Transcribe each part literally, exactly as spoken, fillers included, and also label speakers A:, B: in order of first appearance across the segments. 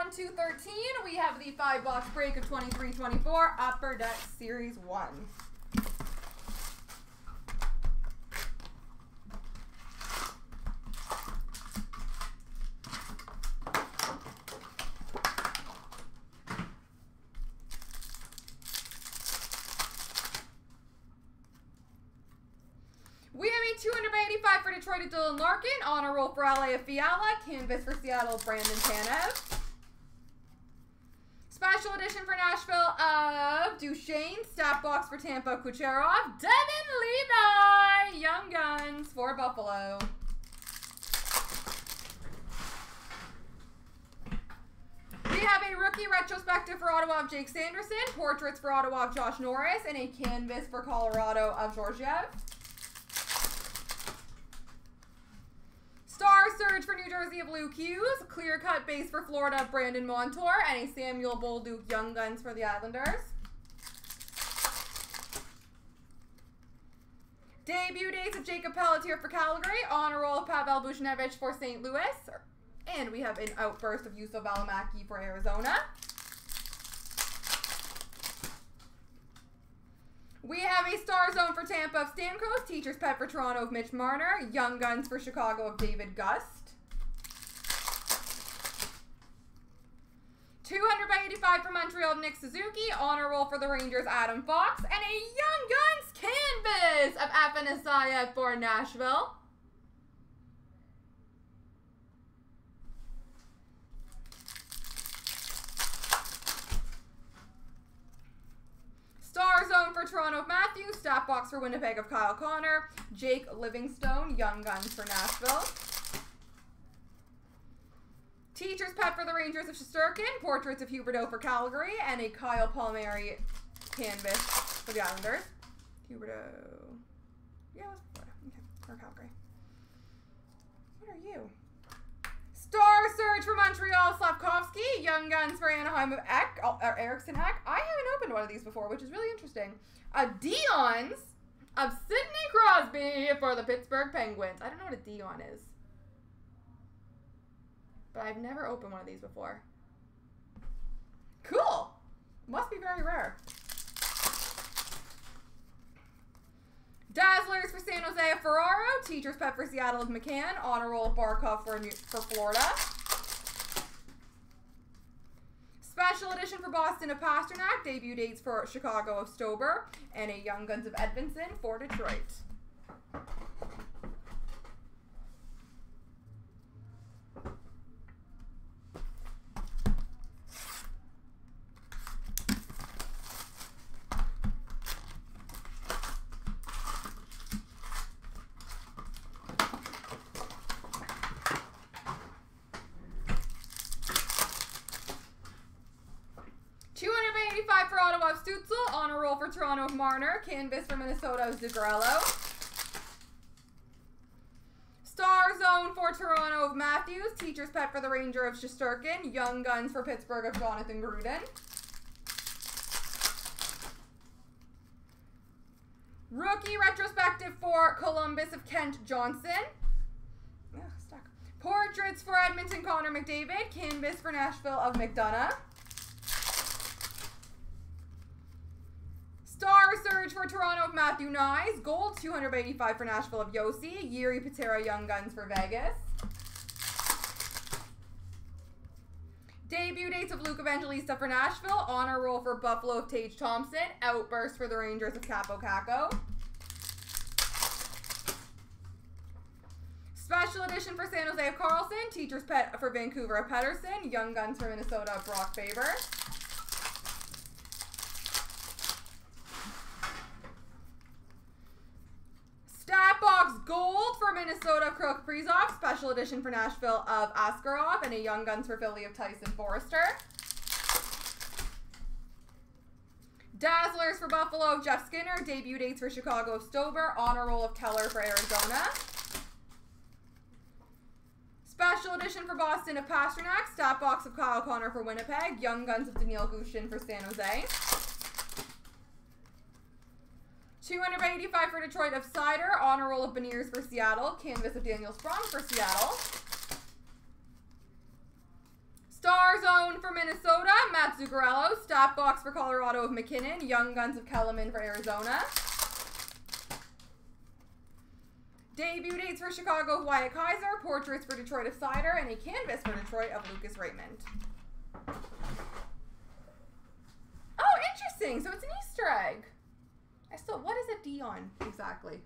A: one two thirteen, we have the five box break of twenty-three twenty-four Upper Deck Series one. We have a two hundred by eighty-five for Detroit of Dylan Larkin, honor roll for L A of Fiala, canvas for Seattle of Brandon Tanev. Special edition for Nashville of Duchesne, stat box for Tampa Kucherov, Devin Levi, Young Guns for Buffalo. We have a rookie retrospective for Ottawa of Jake Sanderson, portraits for Ottawa of Josh Norris, and a canvas for Colorado of Georgiev. Star Surge for New Jersey of Luke Hughes, clear cut base for Florida of Brandon Montour, and a Samuel Bolduc Young Guns for the Islanders. Debut dates of Jacob Pelletier for Calgary, honor roll of Pavel Buchnevich for Saint Louis, and we have an outburst of Yusuf Valimaki for Arizona. We have a Star Zone for Tampa of Stamkos, Teacher's Pet for Toronto of Mitch Marner, Young Guns for Chicago of David Gust. two hundred by eighty-five for Montreal of Nick Suzuki, honor roll for the Rangers Adam Fox, and a Young Guns canvas of Afanasyev for Nashville. Star Zone for Toronto of Matthews, stat box for Winnipeg of Kyle Connor, Jake Livingstone, Young Guns for Nashville. Teacher's Pet for the Rangers of Shesterkin, portraits of Huberdeau for Calgary, and a Kyle Palmieri canvas for the Islanders. Huberdeau, yeah, it was Florida, okay, or Calgary. What are you? Star Surge for Montreal, Slavkovsky. Young Guns for Anaheim of Eck, or Eriksson Eck. I haven't opened one of these before, which is really interesting. A Dion's of Sidney Crosby for the Pittsburgh Penguins. I don't know what a Dion is, but I've never opened one of these before. Cool. Must be very rare. Dazzlers for San Jose of Ferraro, Teacher's Pet for Seattle of McCann, honor roll of Barkov for, New for Florida. Special edition for Boston of Pasternak, debut dates for Chicago of Stober, and a Young Guns of Edvinson for Detroit. two hundred by eighty-five for Ottawa of Stutzel, honor roll for Toronto of Marner, canvas for Minnesota of Zuccarello. Star Zone for Toronto of Matthews, Teacher's Pet for the Ranger of Shesterkin, Young Guns for Pittsburgh of Jonathan Gruden. Rookie retrospective for Columbus of Kent Johnson. Ugh, stuck. Portraits for Edmonton Connor McDavid, canvas for Nashville of McDonough. Star Surge for Toronto of Matthew Nyes, gold two hundred by eighty-five for Nashville of Yossi, Yuri Patera Young Guns for Vegas. Debut dates of Luke Evangelista for Nashville, honor roll for Buffalo of Tage Thompson, outburst for the Rangers of Capo Caco. Special edition for San Jose of Carlson, Teacher's Pet for Vancouver of Pedersen, Young Guns for Minnesota of Brock Faber. Stat box gold for Minnesota of Kirill Kaprizov, special edition for Nashville of Askarov, and a Young Guns for Philly of Tyson Forrester. Dazzlers for Buffalo of Jeff Skinner, debut dates for Chicago of Stober, honor roll of Keller for Arizona. Special edition for Boston of Pasternak, stat box of Kyle Connor for Winnipeg, Young Guns of Daniil Gushin for San Jose. two hundred by eighty-five for Detroit of Sider, honor roll of Beniers for Seattle, canvas of Daniel Sprong for Seattle. Star Zone for Minnesota, Matt Zuccarello. Stat box for Colorado of McKinnon. Young Guns of Kellerman for Arizona. Debut dates for Chicago of Wyatt Kaiser. Portraits for Detroit of Sider. And a canvas for Detroit of Lucas Raymond. Oh, interesting. So it's an Easter egg. I still, what is a D on exactly?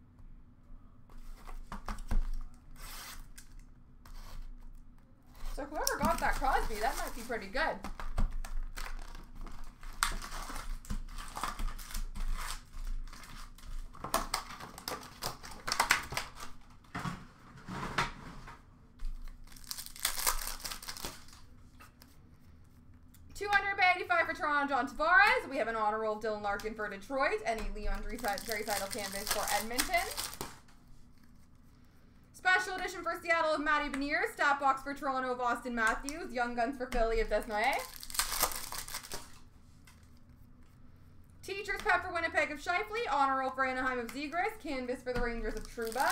A: So whoever got that Crosby, that might be pretty good. two hundred eighty-five for Toronto, John Tavares. We have an honor roll of Dylan Larkin for Detroit and a Leon Draisaitl canvas for Edmonton. Special edition for Seattle of Matty Beniers. Stat box for Toronto of Austin Matthews. Young Guns for Philly of Desnoyers. Teacher's Pet for Winnipeg of Scheifele. Honor roll for Anaheim of Zegras. Canvas for the Rangers of Trouba.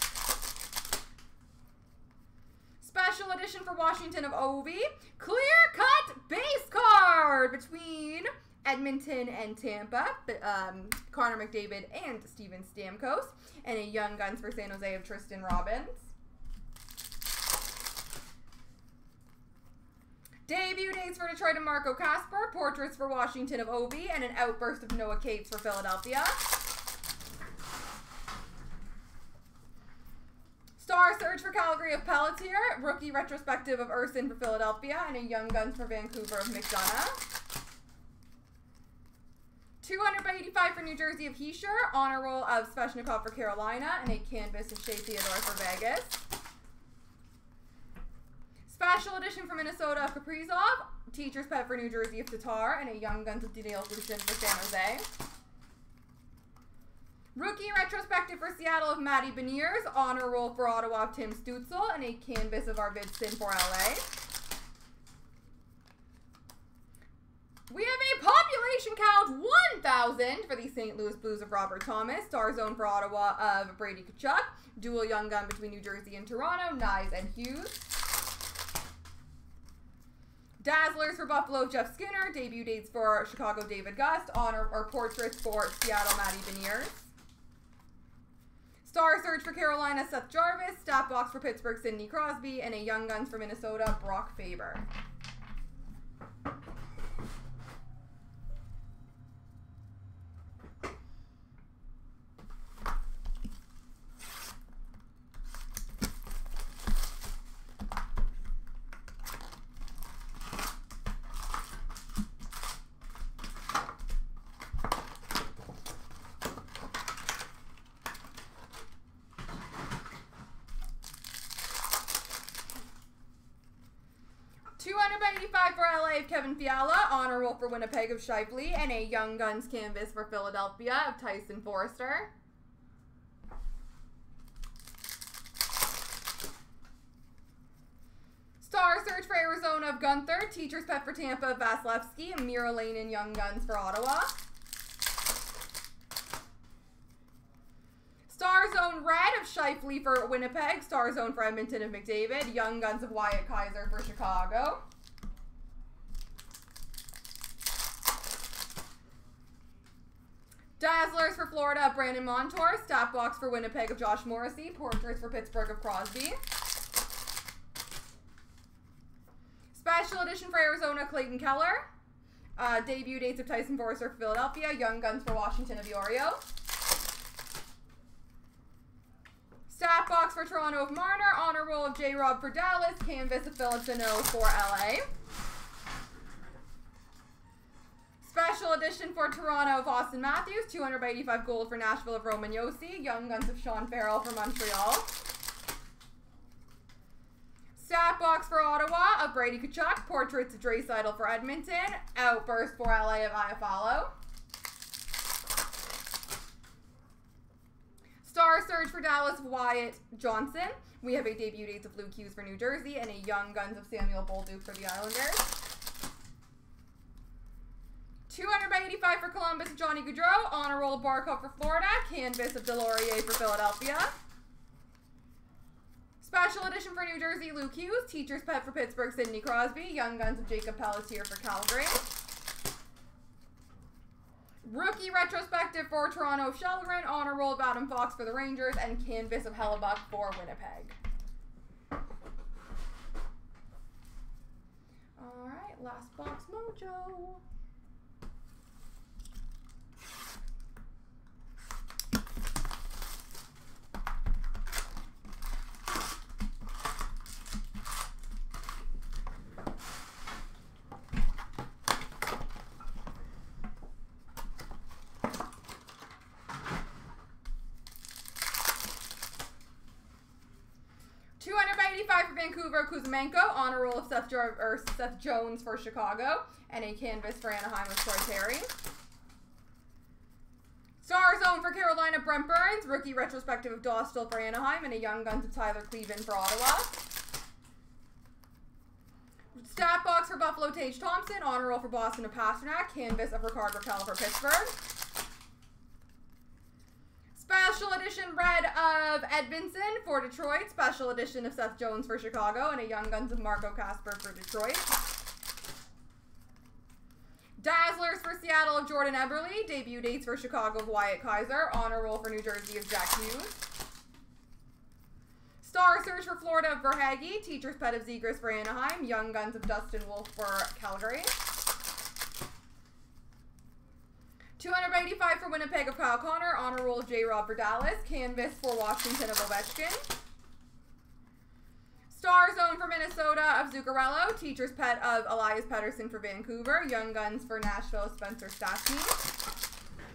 A: Special edition for Washington of Ovi. Clear cut base card between Edmonton and Tampa. Um, Connor McDavid and Steven Stamkos. And a Young Guns for San Jose of Tristan Robbins. Debut dates for Detroit of Marco Kasper. Portraits for Washington of Ovi. And an outburst of Noah Cates for Philadelphia. Star Surge for Calgary of Pelletier. Rookie retrospective of Urson for Philadelphia. And a Young Guns for Vancouver of McDonough. two hundred eighty-five for New Jersey of Heischer. Honor roll of Sveshnikov for Carolina. And a canvas of Shea Theodore for Vegas. Special edition for Minnesota of Kaprizov. Teacher's Pet for New Jersey of Tatar. And a Young Guns of Daniel Lucien for San Jose. Rookie retrospective for Seattle of Matty Beniers. Honor roll for Ottawa of Tim Stutzel. And a canvas of Arvidsson for L A. We have a population count one thousand for the Saint Louis Blues of Robert Thomas. Star Zone for Ottawa of Brady Tkachuk. Dual Young Gun between New Jersey and Toronto. Nyes and Hughes. Dazzlers for Buffalo of Jeff Skinner. Debut dates for Chicago David Gust. Honor or portraits for Seattle Matty Beniers. Star Surge for Carolina Seth Jarvis. Stat box for Pittsburgh Sidney Crosby. And a Young Guns for Minnesota Brock Faber. two hundred eighty-five for L A of Kevin Fiala. Honor roll for Winnipeg of Scheifele. And a Young Guns canvas for Philadelphia of Tyson Forrester. Star Search for Arizona of Gunther. Teacher's Pet for Tampa of Vasilevsky. And Mira Lane and Young Guns for Ottawa. Star Zone Red of Scheifele for Winnipeg. Star Zone for Edmonton of McDavid. Young Guns of Wyatt Kaiser for Chicago. Dazzlers for Florida of Brandon Montour. Stat box for Winnipeg of Josh Morrissey. Portraits for Pittsburgh of Crosby. Special edition for Arizona, Clayton Keller. Uh, debut dates of Tyson Forrester for Philadelphia. Young Guns for Washington of Iorio. Stat box for Toronto of Marner. Honor roll of J-Rob for Dallas. Canvas of Philip Deneau for L A. Special edition for Toronto of Austin Matthews. two hundred eighty-five gold for Nashville of Roman Josi. Young Guns of Sean Farrell for Montreal. Stat box for Ottawa of Brady Tkachuk. Portraits of Draisaitl for Edmonton. Outburst for L A of Iafallo. Star Surge for Dallas of Wyatt Johnson. We have a debut dates of Luke Hughes for New Jersey and a Young Guns of Samuel Bolduc for the Islanders. two hundred eighty-five for Columbus of Johnny Gaudreau. Honor roll of Barkov for Florida. Canvas of Delorier for Philadelphia. Special edition for New Jersey, Luke Hughes. Teacher's pet for Pittsburgh, Sidney Crosby. Young Guns of Jacob Pelletier for Calgary. Rookie retrospective for Toronto, Shelgren. Honor roll of Adam Fox for the Rangers. And canvas of Hellebuck for Winnipeg. Alright, last box mojo. two eighty-five for Vancouver, Kuzmenko. Honor roll of Seth, jo or Seth Jones for Chicago. And a canvas for Anaheim of Troy Terry. Star Zone for Carolina, Brent Burns. Rookie retrospective of Dostal for Anaheim. And a Young Guns of Tyler Cleveland for Ottawa. Stat box for Buffalo, Tage Thompson. Honor roll for Boston of Pasternak. Canvas of Rickard Rakell for Pittsburgh. Special edition red of Edmondson for Detroit. Special edition of Seth Jones for Chicago. And a Young Guns of Marco Casper for Detroit. Dazzlers for Seattle of Jordan Eberle. Debut dates for Chicago of Wyatt Kaiser. Honor roll for New Jersey of Jack Hughes. Star Search for Florida of Verhaeghe. Teacher's Pet of Zegras for Anaheim. Young Guns of Dustin Wolf for Calgary. two eighty-five for Winnipeg of Kyle Connor. Honor roll of J-Rob for Dallas. Canvas for Washington of Ovechkin. Star Zone for Minnesota of Zuccarello. Teacher's Pet of Elias Pettersson for Vancouver. Young Guns for Nashville of Spencer Stastny.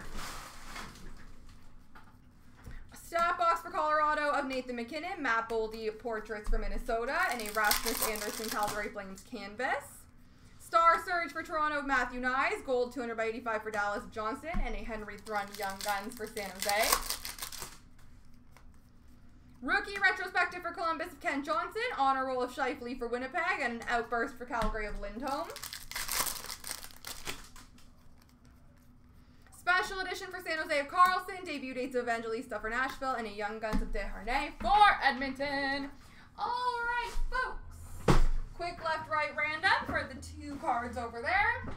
A: Stat box for Colorado of Nathan McKinnon. Matt Boldy Portraits for Minnesota. And a Rasmus Anderson Calgary Flames canvas. Star Surge for Toronto of Matthew Nyes. Gold two eighty-five for Dallas of Johnston. And a Henry Thrun Young Guns for San Jose. Rookie retrospective for Columbus of Kent Johnson. Honor roll of Scheifele for Winnipeg. And an outburst for Calgary of Lindholm. Special edition for San Jose of Carlson. Debut dates of Evangelista for Nashville. And a Young Guns of Desharnais for Edmonton. All right, folks. Quick left, right, random for the two cards over there.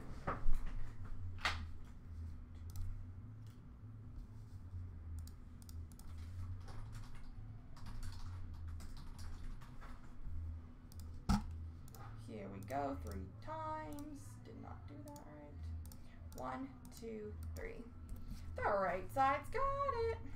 A: Here we go, three times. Did not do that right. One, two, three. The right side's got it.